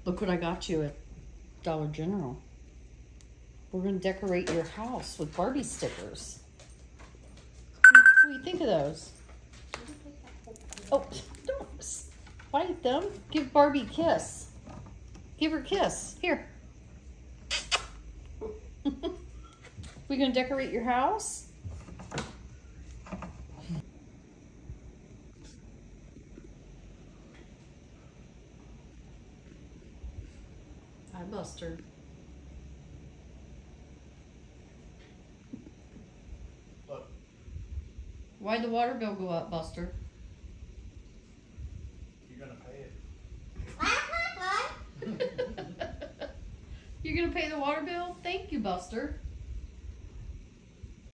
Look what I got you at Dollar General. We're going to decorate your house with Barbie stickers. What do you think of those? Oh, don't bite them. Give Barbie a kiss. Give her a kiss. Here. We going to decorate your house? Hi, Buster. Look. Why'd the water bill go up, Buster? You're gonna pay it. You're gonna pay the water bill? Thank you, Buster.